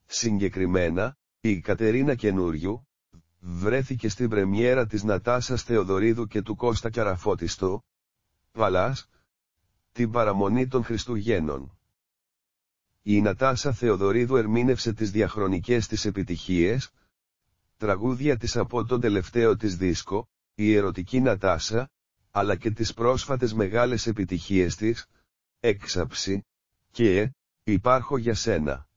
Συγκεκριμένα, η Κατερίνα Καινούριου βρέθηκε στην πρεμιέρα της Νατάσας Θεοδωρίδου και του Κώστα Κιαραφώτη στο Παλάς, την παραμονή των Χριστουγέννων. Η Νατάσα Θεοδωρίδου ερμήνευσε τις διαχρονικές της επιτυχίες, τραγούδια της από τον τελευταίο της δίσκο, η ερωτική Νατάσα, αλλά και τις πρόσφατες μεγάλες επιτυχίες της, Έξαψη και Υπάρχω για σένα.